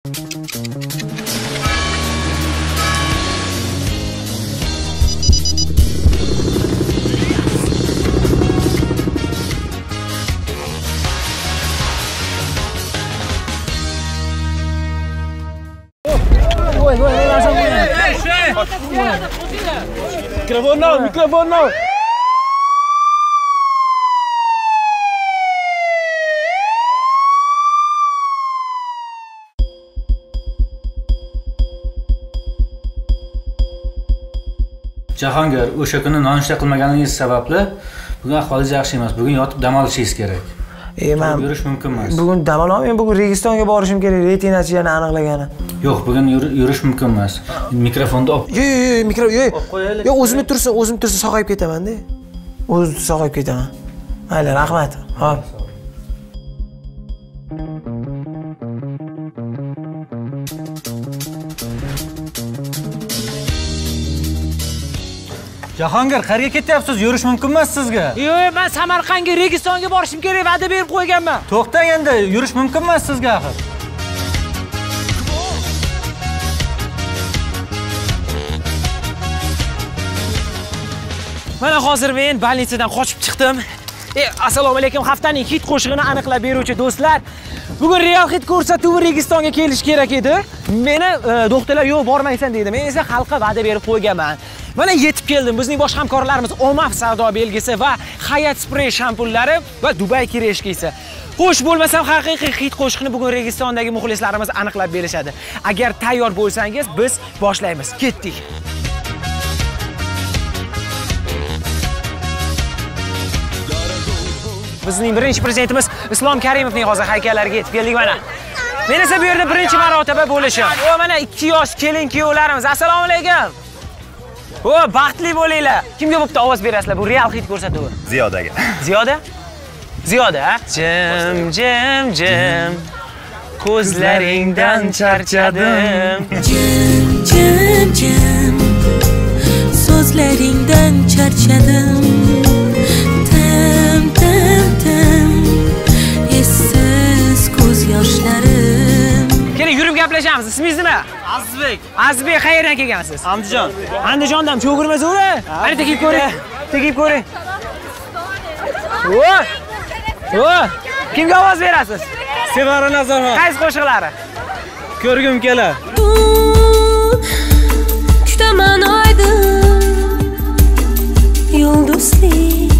Mikrofon no. Jahongir, o'sha kuni nonushta qilmaganingiz sababli bugun ahvolingiz yaxshi emas. Bugun yotib dam olishingiz kerak. Men yurish mumkin emas. Bugun dam olaman, bugun Registonga borishim kerak, retinachiyani aniqlagani. Yo'q, bugun yurish mumkin emas. Mikrofonni olib. Yo'q, o'zim tursa sog'ayib ketaman-da. O'zim sog'ayib ketaman. Mayli, rahmat. Xo'p. Jahongir, qayerga ketyapsiz? Yurish mumkin emas sizga. Yo'q, men Samarqandga, Registonga borishim kerak, va'da berib qo'yganman. To'xtang endi, yurish mumkin emas sizga axir. Mana hozir men больницаdan qochib chiqdim. Assalomu alaykum, haftaning hit qo'shig'ini aniqlab beruvchi do'stlar. Bugun real hit ko'rsatuvi Registonga kelish kerak edi. Meni doktorlar yo'q, bormaysan dedi. Men esa xalqqa va'da berib qo'yganman. Mana yetib keldim. Bizning boshqa hamkorlarimiz Omaf savdo belgisi va Hayat spray shampunlari va Dubai kireshkisi. Xo'sh, bo'lmasam haqiqiy hit qo'shiqni bugun Registondagi muxlislarimiz aniqlab berishadi. Agar tayyor bo'lsangiz, biz boshlaymiz. Ketdik. Bizning birinchi prezidentimiz Islom Karimovning hozir haykallariga yetib keldik mana. Men esa bu yerda birinchi marotaba bo'lishim. O mana 2 yosh kelin-kuyovlarimiz. Assalomu alaykum. O, baxtli bo'linglar. Kimga bo'pti ovoz berasizlar? Bu real hit ko'rsatuvi. Ziyodaga. Ziyoda? Ziyoda, ha? Jim. Ko'zlaringdan charchadim. Jim. So'zlaringdan charchadim. Essiz ko'z yoshlarim. Keling, yurib gaplashamiz. Ismingiz nima? Azizbek. Azizbek, qayerdan kelgansiz? Andijon. Andijondan cho'g'irma zo'ra. Mana tekib ko'ring. O! Kimga ovoz berasiz? Sevara Nazarxon. Qaysi qo'shiqlari? Ko'rgim kelar. Kutaman oydin yulduzlik.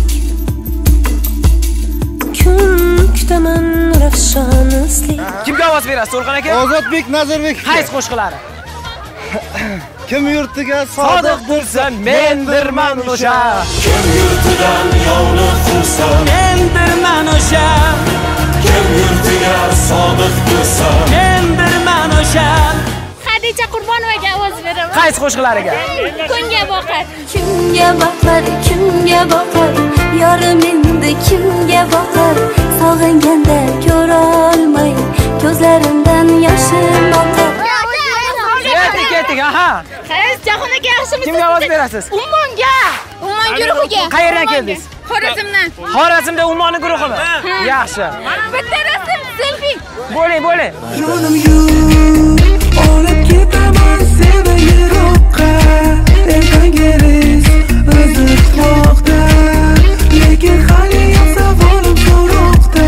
Kutaman ravshanlik. Kimga ovoz berasiz, To'lqin aka? Ozodbek Nazarbek. Qaysi qo'shiqlari? Kim yurtiga sodiq bo'lsan, mendirman o'sha. Kim yurtidan yovni qursan, Mendirman o'sha. kim yurtiga sodiq bo'lsan, Mendirman o'sha. Xadija Qurbonovaga ovoz beraman. Qaysi qo'shiqlariga? Kunga boqar. Kimga boqar, yorim endi kimga boqar, sog'inganda ko'ra olmay, ko'zlarimdan yoshim oqar. Ketdik, aha. Qaysi Jahon aka yaxshimisiz? Kimga ovoz berasiz? Ummonga. Ummon guruhiga. Qayerdan keldingiz? Xorazmdan. Xorazmda Ummonning guruhimi? Yaxshi. Bitta rasm, selfie. Bo'ling. Yonim yo'q, olib ketaman seni yiroqqa. Ertangiz qiziqmoqda, lekin hali ham savolim so'roqda.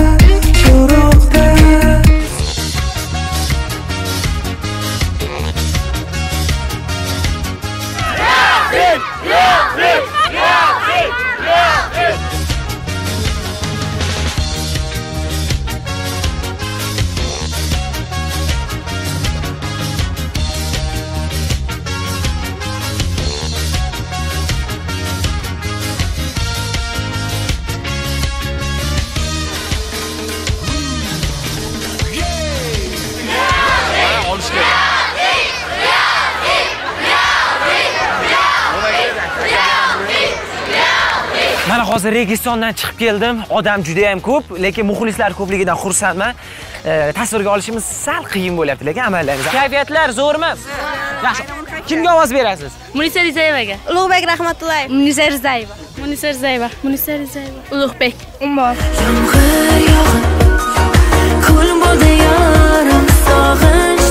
Mana hozir Registondan chiqib keldim. Odam juda ham ko'p, lekin muxlislar ko'pligidan xursandman. Tasvirga olishimiz sal qiyin bo'lyapti, lekin amallaymiz. Kayfiyatlar zo'rmi? Yaxshi. Kimga ovoz berasiz? Munisa Rizayevaga. Ulug'bek Rahmatullayev. Munisa Rizayeva. Munisa Rizayeva. Ulug'bek. Yomg'ir yog'ib, ko'l bo'ldi yorim, sog'inch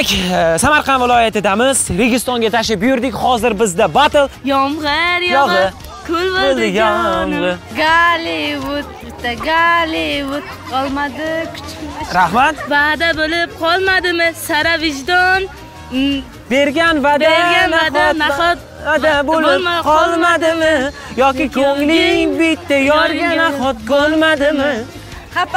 Demak, Samarqand viloyatidamiz. Registonga tashrif buyurdik. Hozir bizda battle. Yomg'ir yog'i, kul bo'ldi jonim. Gollivud qolmadi kuchim. Rahmat. Va'da bo'lib qolmadimi sara vijdon? Bergan va'da nahot bo'lib qolmadimi yoki ko'ngling bitta yorga nahot ko'rmadimi? Xappa.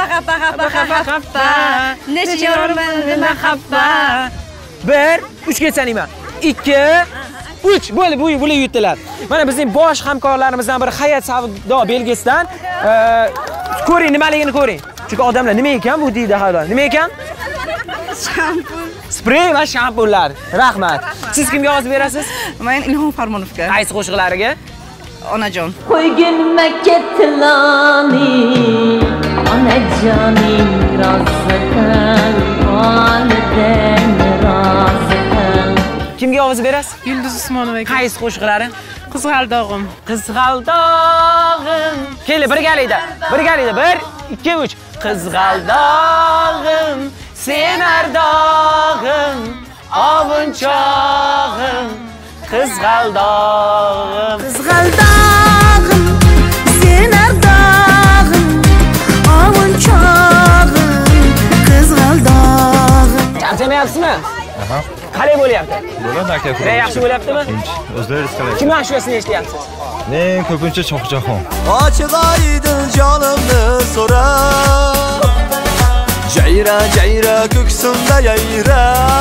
Necha yormandimi xappa. 1 3 ketsaningman. 2 3 bo'ldi, bu yutdilar. Mana bizning bosh hamkorlarimizdan biri Hayat savdo belgisidan ko'ring, nimaligini ko'ring. Chunki odamlar nima ekan bu deydi hayron. Nima ekan? Shampun. Sprey va shampunlar. Rahmat. Siz kimga ovoz berasiz? Men Ilhom Farmonovga. Qaysi qo'shiqlariga? Onajon. Qo'ygin makkatlani onajoning rozidan volidan rozidan. Kimga ovoz berasiz? Yulduz Usmonovaga. Qaysi qo'shiqlari? Qizg'aldog'im. Qizg'aldog'im. Keli birgalikda. 1 2 3. Qizg'aldog'im, senardog'im, ovunchog'im. Qizg'aldog'im. Qizg'aldog'im, senardog'im, ovunchog'im. Qizg'aldog'im. Charchamayapsizmi? Qalay bo'lyapti? Bo'ladi aka. Yaxshi bo'lyaptimi? O'zlaringiz qalay? Kim ashulosini eshityapsiz? Men ko'pincha Shohjahon. Ochiq oydin jonimni so'rab, jayra ko'ksimda yayra.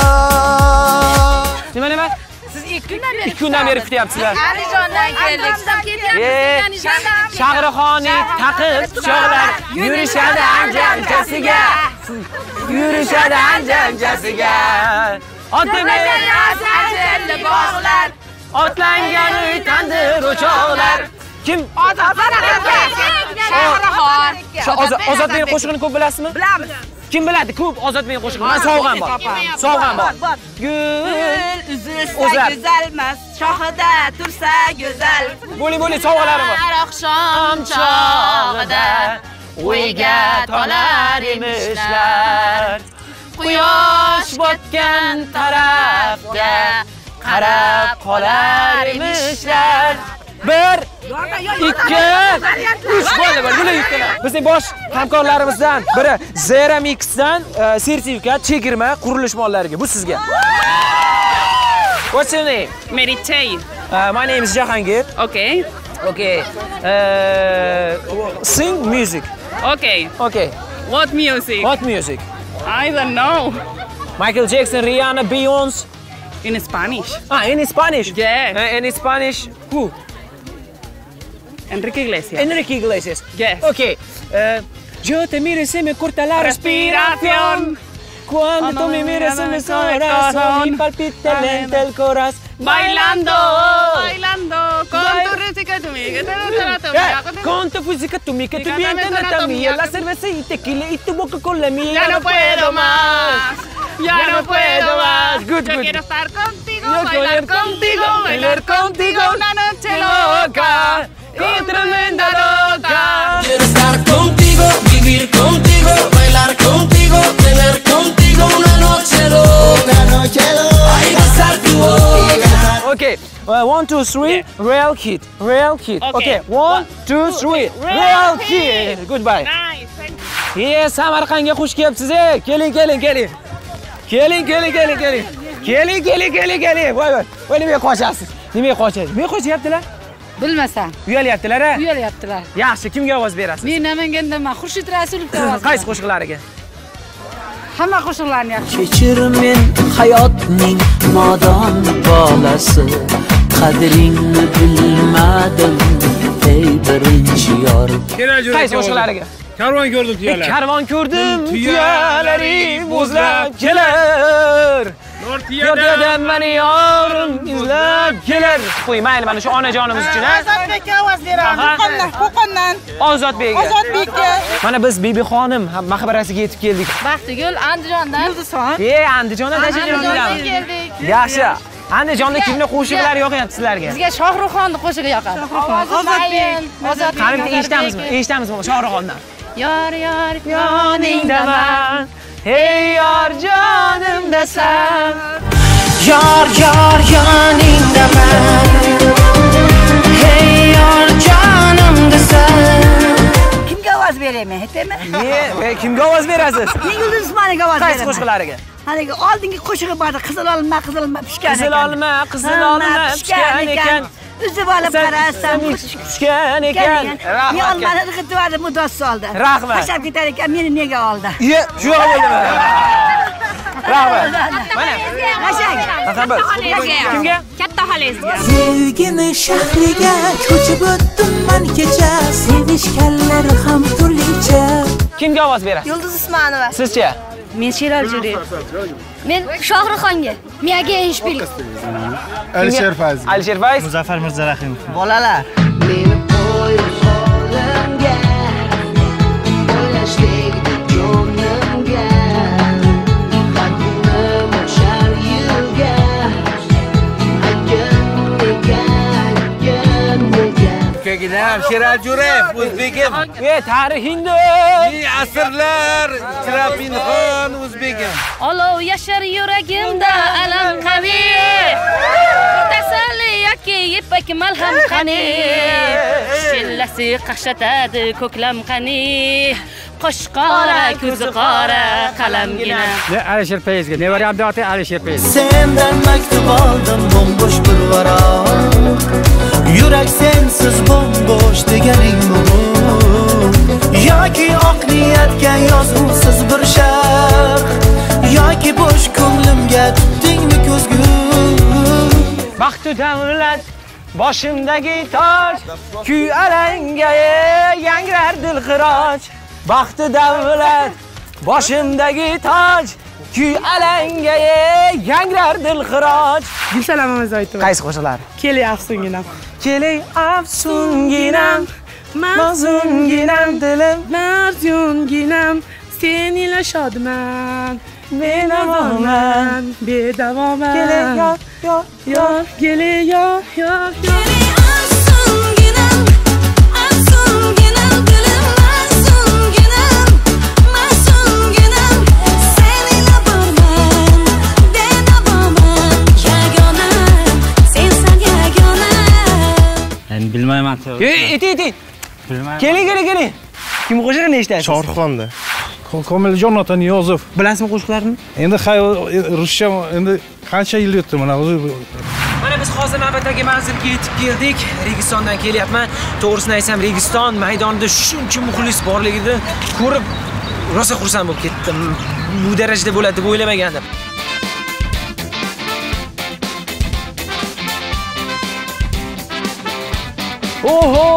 Nima? Siz 2 kundan beri kutyapsizlar. Andijondan keldik. Shahrixonning taqib pichoqlar yurishadi anjanjasiga. Yurishadi anjanjasiga. Ajrli bog'lar, otlangan uy tandir o'choqlar. Kim? Shahrixon. Ozodbek qo'shig'ini ko'p bilasizmi? Bilamiz. Kim biladi? Ko'p Ozodbek qo'shig'ini. Men sovg'am bor. Gul Uzilsa go'zalmas, shohida tursa go'zal. bo'ling sovg'alarim bor. Oqshom chog'ida o'yga tolar emishlar. Quyosh botgan tarafga qarab qolar emishlar. 1 2 3 bo'ldi. Bizning bosh hamkorlarimizdan biri Zeramixdan sertifikat chegirma qurilish mollariga. Bu sizga. What's your name? Meritay. My name is Jahangir. Okay. Sing music. Okay. What music? What music? I don't know. Michael Jackson, Rihanna, Beyoncé. In Spanish. In Spanish? Yeah. In Spanish, who? Enrique Iglesias. Yes. Okay. Yo te miro y se me corta la respiración. Cuando tú me miras en mi corazón y palpita lento el corazón. Bailando con tu música tu miga, con tu música tu miga, tu vientre la mía, la cerveza y tequila y tu boca con la mía. Ya no puedo más. Good. Yo quiero estar contigo, bailar contigo, una noche loca, y tremenda loca. Quiero estar contigo, vivir contigo, bailar contigo, tener contigo una noche loca. Ay, besar tu boca. Okay, 1 2 3, real hit. Okay, 1 2 3, real hit. Goodbye. Nice, thank you. Samarqandga xush kelibsiz. Keling. Voy, nimaga qochasiz? Nimaga qochyaptilar? Bilmasam. Uyalyaptilar. Uyalyaptilar. Yaxshi, kimga ovoz berasiz? Men Namangandaman, Xurshid Rasulovga ovoz. Qaysi qo'shiqlariga? Hamma qo'shiqlarni yaxshi. Kechir men hayotning nodon bolasi, qadringni bilmadim ey birinchi yor. Qaysi qo'shiqlariga? Karvon ko'rdim tuyalar. Karvon ko'rdim, tuyalarim o'zlab kelar. Yo'qdan meni yorim izlab kelar. Qo'y, mayli, mana shu onajonimiz uchun. Ozodbekka ovoz beraman. Qo'qondan. Ozodbekka. Mana biz Bibixonim maqbarasiga yetib keldik. Baxtigul Andijondan. Yulduzxon. Andijondan keldik. Yaxshi. Andijonda kimning qo'shiqlari yoqyapti sizlarga? Bizga Shohruxxonning qo'shig'i yoqadi. Ozodbek. Qani eshitamizmi Shohruxxondan? Yor yoningdaman. Hey yor jonimda qarasam yor yoningdaman hey yor jonim desam kimga ovoz beraymi aytaymi kimga ovoz berasiz men Yulduz Usmonova ovoz beraman qaysi qo'shiqlariga haligi oldingi qo'shig'i bor qizil olma pishgan ekan qizil olma pishgan ekan uzib olib qarasam pishgan ekan men olmani irg'itib mudos soldi rahmat tashlab ketar ekan meni nega oldi shu yo'q bo'ldimi rahmat mana kimga katta xolangizga sevgini shahriga ko'chib o'tdim men kecha sevishganlar ham turlicha kimga ovoz berasiz Yulduz Usmonova sizcha men Sherali Jo'rayev men Shohruxxonga miyaga ishbil Alisher Fayz Muzaffar Mirzarahimov bolalar meni qo'yib qo'limga o'ylashlik jonimga xatim o'shar yilga Kaginam Sherali Jo'rayev o'zbegim tarixingdir asrlar Chirapinxon o'zbegim olov yashar yuragimda alam qani tasalli yoki ipak malham qani shillasi qaqshatadi ko'klam qani qosh qora ko'zi qora qalamgina Alisher Fayzga nevaramda oti Alisher Fayz sendan maktub oldim bo'mbo'sh bir varoq yurak sensiz bo'mbo'sh deganing bu yoki oq niyatga yozuvsiz bir sharh yoki bo'sh ko'nglimga tutdingmi ko'zgu baxtu davlat boshimdagi toj kuy alanga yangrar dilxiroj baxtu davlat boshimdagi toj kuy alanga yangrar dilxiroj Gulsanam Mamazoitova qaysi qo'shiqlar kelay afsunginam kelay afsunginam mazunginam dilim marzunginam sen ila shodman benavoman bedavoman kelay yor kelay yor bilmayman Iti keling kim qo'shig'ini eshitasiz Shohruxxonda Komiljon ota Niyozov bilasizmi qo'shiqlarini endi ruscha endi qancha yil o'tdi mana mana biz hozir navbatdagi manzilga yetib keldik Registondan kelyapman to'g'risini aytsam Registon maydonida shuncha muxlis borligini ko'rib rosa xursand bo'lib ketdim bu darajada bo'ladi deb o'ylamagandim oho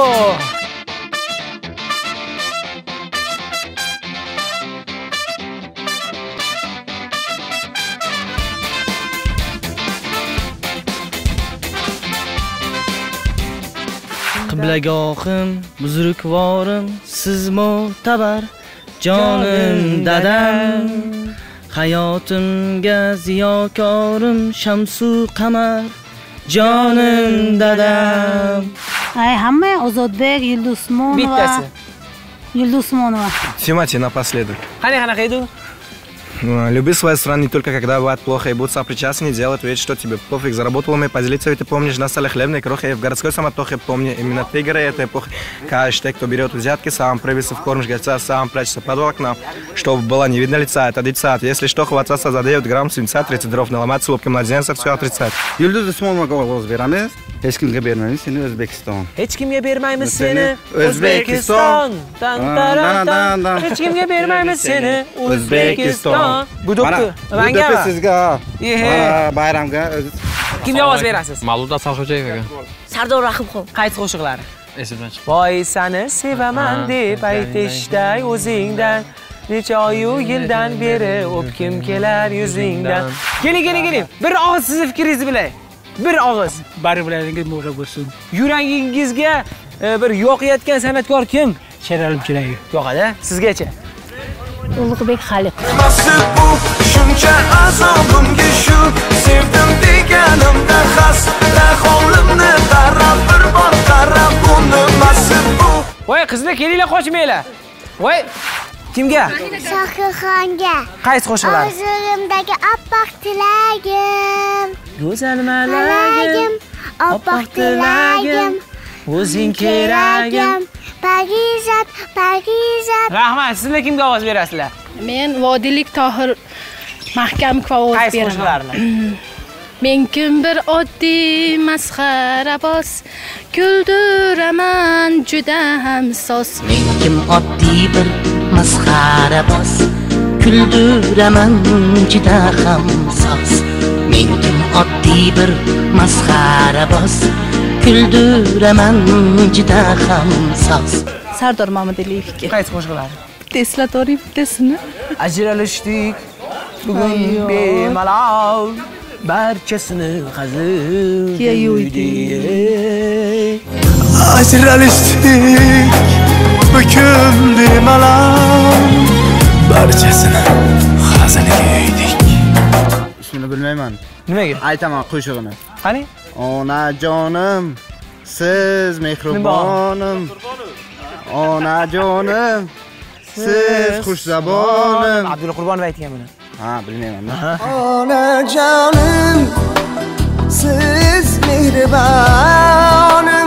qiblagohim buzrukvorim siz mo'tabar jonim dadam hayotimga ziyokorim shamsu qamar jonim dadam ay hamma Ozodbek Yulduz Usmonova bittasi Yulduz Usmonova Тимати напоследок. qanaqa edi Люби свою страну не только когда бывает плохо, и будь сопричастен, не делать вещь, что тебе пофиг. Заработал мы поделиться, ведь ты помнишь, на столе хлебной крохи, в городской самотохе помни. Именно ты игры этой эпохи. Каждый, кто берет взятки, сам привез в корм жильца, сам прячется под окном, чтобы было не видно лица, это децат. Если что, хвататься задает грамм свинца, 30 дров наломать, с улыбкой младенца, все отрицать. Yulduz Usmonovaga ovoz beramiz. Hech kimga bermaymiz, seni O'zbekiston. hech kimga bermaymiz seni O'zbekiston hech kimga bermaymiz seni O'zbekiston bu do'ppi manga sizga bayramga kimga ovoz berasiz Ma'lumot Asalxo'jayevaga Sardor Rahimxon qaysi qo'shiqlari esimdan chiqdi voy sani sevaman deb aytishday o'zingdan necha oyu yildan beri o'pkim kelar yuzingdan keling bir og'iz sizni fikringizni bilay bir og'iz bari bilaringiz mo'ra bo'lsin yuragingizga bir yoqayotgan san'atkor kim Sherali Jo'rayev yoqadi sizgacha Ulug'bek Xalq Nasib bu shuncha azobimga shu sevdim deganimda xas hovlimni qarab bir bor qarab uni nasib bu voy qizlar kelinglar qochmanglar voy Kimga? Shohruxxonga. Qaysi qo'shiqlar? Huzurimdagi oppoq tilagim. Go'zal malagim, oppoq tilagim. O'zing keragim. Parizat, Parizat. Rahmat, sizlar kimga ovoz berasizlar? Men Vodiylik Tohir Mahkamovga ovoz beraman. Qaysi qo'shiqlarni? Men kim bir oddiy masxaraboz, kuldiraman juda ham soz. Men kim oddiy bir masxaraboz, kuldiraman juda ham soz. Men kim oddiy bir masxaraboz, kuldiraman juda ham soz. Sardor Mamadaliyevga. Qaysi qo'shiqlar? Tesla bitasini. Ajralishdik bugun bemalol barchasini hazil yuydik. Ajralishdik bugun bemalol barchasini hazilga yuydik. Ismini bilmayman. Nimaga? Aytaman qo'shig'ini. Qani? Onajonim, siz mehribonim. Onajonim, siz xushzabonim. Abdulla Qurbonov aytgan buni. Ha, bilmayman. Onajonim, siz mehribonim.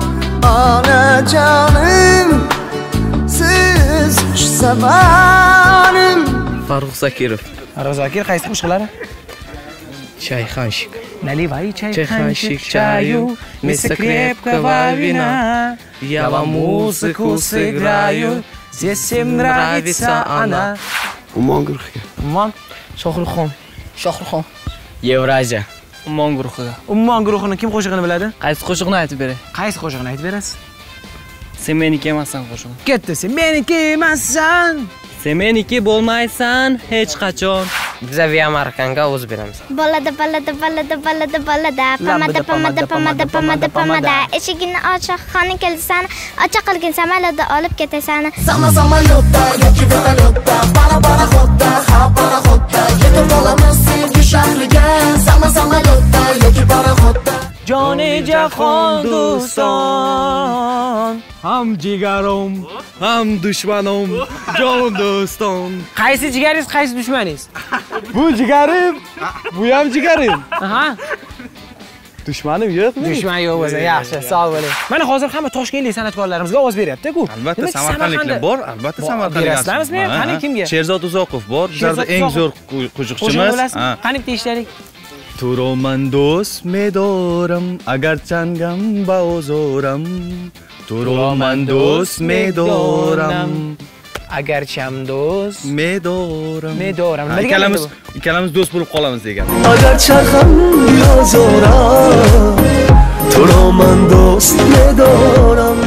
Onajonim, siz xushzabonim. Farruh Zakirov. Farruh Zakir qaysi qo'shiqlari? Чайханщик. Наливай Чайханщик чаю, вместо крепкого вина. Я вам музыку сыграю, здесь всем нравится она. Ummon guruhiga. Ummon? Shohruxxon. Shohruxxon. Евразия. Ummon guruhiga. Ummon guruhini kim qo'shig'ini biladi? Qaysi qo'shiqni aytib beray? Qaysi qo'shiqni aytib berasiz? Sen meniki emassan qo'shig'i. Ketdi, sen meniki emassan. Sen meniki bo'lmaysan hech qachon. Biz Aviamarkanga o'z beramiz. Bolada, bolada, bolada, bolada, bolada. Pamada, pamada, pamada, pamada, pamada. Eshigini ochiq, xona kelsan, ochiq qilgin samolyotda olib ketasan. Sama samolyotda yoki vertolyotda, paraxodda, ha paraxodda. Yetib olamiz sevgi shahriga. Sama samolyotda yoki paraxodda. Joni jahon do'ston, ham jigarim, ham dushmanim, jon do'ston. Qaysi jigaringiz, qaysi dushmaningiz? Bu jigarim, bu ham jigarim. Aha. Dushmanim yo'qmi? Dushman yo'q bo'lsa, yaxshi, sog' bo'ling. Mana hozir hamma toshkentlik san'atkorlarimizga ovoz beryapti-ku. Albatta Samarqandliklar bor, albatta Samarqandlik. Berasizmi? Qani kimga? Sherzod Uzoqov bor, bizlarda eng zo'r qo'shiqchimiz. Qani bitta ishlaylik. تو رو من دوست می‌دارم اگر چنگم با اوزارم تو رو من دوست می‌دارم اگر چم دوست می‌دارم ikkalamiz do'st bo'lib qolamiz degan. اگر چرخم بیازارم تو رو من دوست می‌دارم.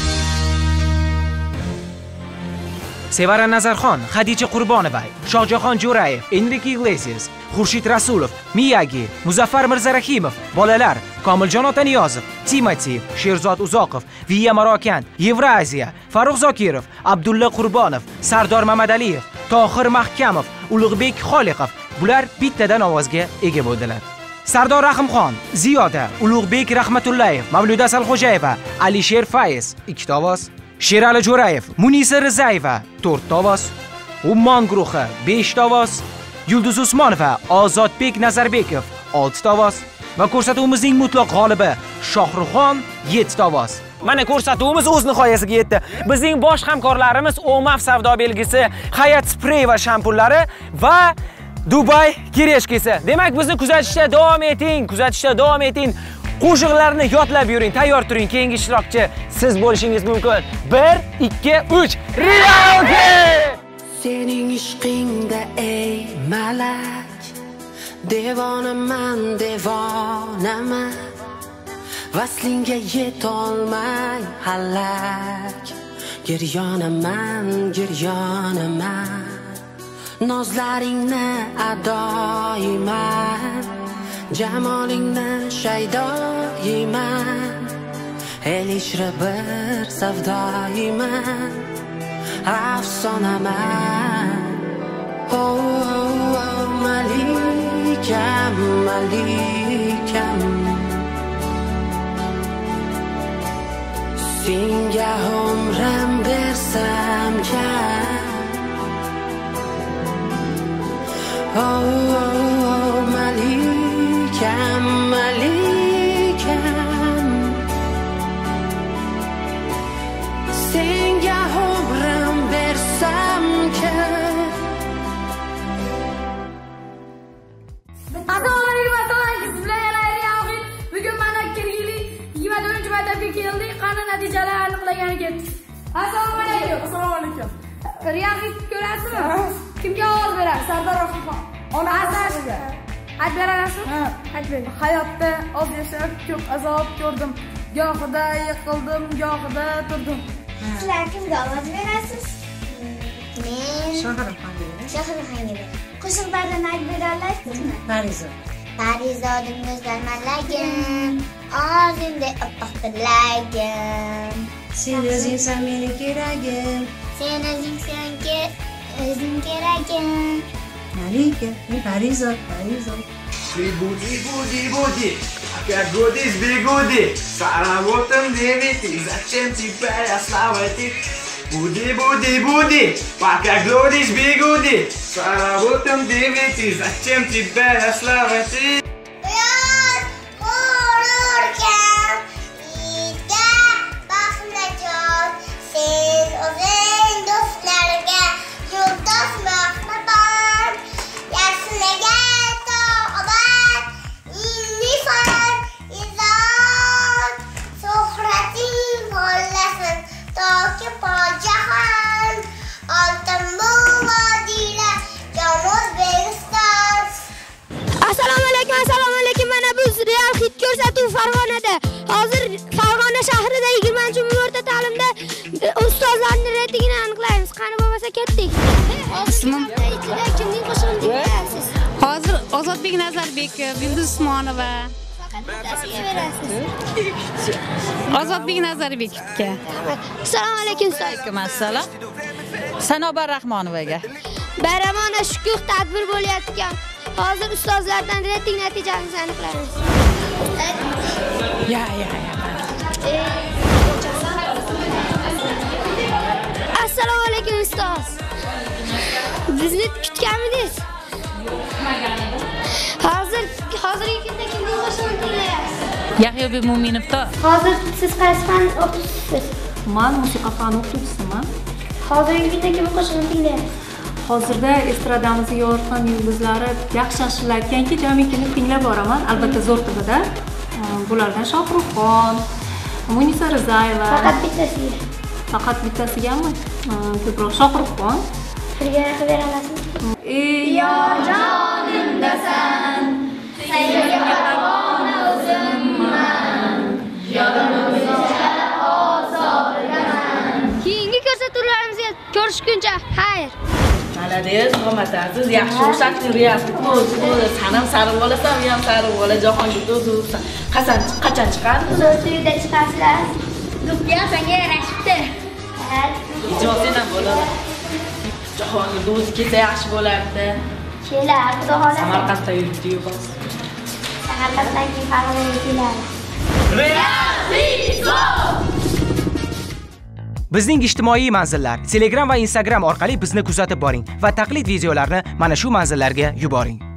Sevara Nazarxon, Xadicha Qurbonova, Shohjahon Jo'rayev, Enrique Iglesias, Xurshid Rasulov, Miyagi, Muzaffar Mirzarahimov, bolalar, Komiljon Otaniyozov, Timati, Sherzod Uzoqov, Viya Marokand, Evraziya, Farruh Zokirov, Abdulla Qurbonov, Sardor Mamadaliyev, Tohir Mahkamov, Ulug'bek Xoliqov bular bittadan ovozga ega bo'ldilar. Sardor Rahimxon, Ziyoda, Ulug'bek Rahmatullayev, Mavluda Salxo'jayeva, Alisher Faiz 2 ta ovoz. Sherali Jo'rayev, Munisa Rizayeva 4 ta ovoz, Ummon guruhi 5 ta ovoz, Yulduz Usmonova, Ozodbek Nazarbekov 6 ta ovoz va ko'rsatuvimizning mutlaq g'olibi Shohruxxon 7 ta ovoz. Mana ko'rsatuvimiz o'z nihoyasiga yetdi. Bizning bosh hamkorlarimiz Omaf savdo belgisi, Hayat spray va shampunlari va Dubai kireshkisi. Demak, bizni kuzatishda davom eting. Qo'shiqlarni yodlab yuring, tayyor turing. Keyingi ishtirokchi siz bo'lishingiz mumkin. 1 2 3 Reality! Sening ishqingda ey malak, devonaman, devonaman. Vaslingga yetolmay halak, giryonaman. Nozlaringni adoyman, jamolingni shaydoyman. El ishra bir savdoyman, afsonaman. Oh, malikam. Senga umrim bersam kam, Malikam, malikam, senga umrim bersam ki. Bugun mana kirgili 24-martaga keldik. Qani natijalar aniqlagani ketdik. Assalomu alaykum. Assalomu alaykum. Riyazit ko'rasizmi? Kimga ovoz berasiz? Sardor Rahimxon. Ona asasiga. Ayt berasizmi? Ha, ayt bering. Hayotda oz yashab ko'p azob ko'rdim. Gohida yiqildim, gohida turdim. Sizlar kimga ovoz berasiz? Men Shohruxxonga. Shohruxxonga. Qo'shiqlardan ayt bera olasizmi? Pariza. Parizoding o'zgarmalagin, orzingda oppoq tilagim. Sen o'zingsan meni keragim. Sen o'zingsan o'zing keragim. Malika, men Parizod, Parizod. Буди, как годись, бегуди, с работом 9, зачем тебя славить? Буди, пока глодишь, бегуди, с работом 9, зачем тебя славить? Assalomu alaykum. Mana bu real hit ko'rsatuv Farg'onada. Hozir Farg'ona shahrida 20-o'rta ta'limda ustozlarning reytingini aniqlaymiz. Qani bo'lmasa ketdik. Ismim ichida kimning qo'shig'ini tinglaysiz? Hozir Ozodbek Nazarbekov, Yulduz Usmonova. Bittasiga berasiz. Ozodbek Nazarbekovga. Assalomu alaykum. Alaykum assalom. Sanobar Rahmonovaga. Bayramona shukuh tadbir bo'layotgan. Hozir ustozlardan reyting natijamizni aniqlaymiz. Ya. Assalomu alaykum ustoz. Bizni kutganmidingiz? Hozirgi kunda kimning qo'shig'ini tinglayapsiz? Yahyobek Mo'minovda. Hozir siz qaysi fan o'qituvchisiz? Men musiqa fani o'qituvchisiman. Hozirgi kunda kimning qo'shig'ini tinglayapsiz? Hozirda estradamizning yorqin yulduzlari yaxshi ashulalayotganki, jamikini tinglab boraman. Albatta zo'r tilida. Bulardan Shohruxxon, Munisa Rizayeva. Faqat bittasigami? Ko'proq Shohruxxon. Birga qilib bera olasizmi? Ey jonimdasan, senga parvona o'zimman. Yonimda ozordaman. Keyingi ko'rsatuvlarimizga ko'rishguncha xayr. Malades, qo'matasiz, yaxshi o'xshatdi, riyasizlik o'zi. Sanam sariq bo'lasan, men ham sariq bo'la, Jahongir o'zi. Qachon chiqadi? To'yda chiqasizlar. Grupga senga yarashibdi. Ijozat ham bo'ladi. Jahongir o'zi kelsa yaxshi bo'lardi. Kelar, xudo xolasa. Samarqandda yuribdi-yu hozir. Samarqanddan keyin Farg'onaga keladi. Bizning ijtimoiy manzillar Telegram va Instagram orqali bizni kuzatib boring va taqlid videolarni mana shu manzillarga yuboring.